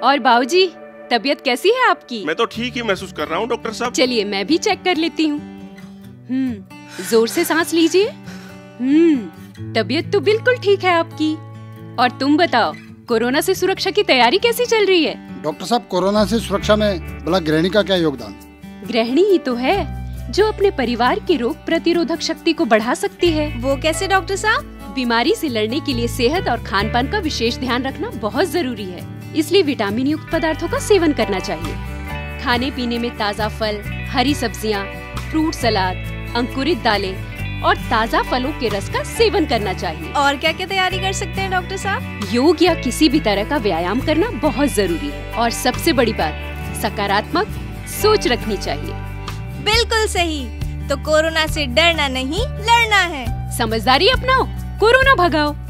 और बाबूजी, तबीयत कैसी है आपकी? मैं तो ठीक ही महसूस कर रहा हूँ डॉक्टर साहब। चलिए मैं भी चेक कर लेती हूँ। जोर से सांस लीजिए। तबीयत तो बिल्कुल ठीक है आपकी। और तुम बताओ, कोरोना से सुरक्षा की तैयारी कैसी चल रही है? डॉक्टर साहब, कोरोना से सुरक्षा में भला गृहिणी का क्या योगदान? गृहिणी ही तो है जो अपने परिवार की रोग प्रतिरोधक शक्ति को बढ़ा सकती है। वो कैसे डॉक्टर साहब? बीमारी से लड़ने के लिए सेहत और खान पान का विशेष ध्यान रखना बहुत जरूरी है। इसलिए विटामिन युक्त पदार्थों का सेवन करना चाहिए। खाने पीने में ताज़ा फल, हरी सब्जियां, फ्रूट सलाद, अंकुरित दालें और ताज़ा फलों के रस का सेवन करना चाहिए। और क्या क्या तैयारी कर सकते हैं डॉक्टर साहब? योग या किसी भी तरह का व्यायाम करना बहुत जरूरी है। और सबसे बड़ी बात, सकारात्मक सोच रखनी चाहिए। बिल्कुल सही। तो कोरोना से डरना नहीं, लड़ना है। समझदारी अपनाओ, कोरोना भगाओ।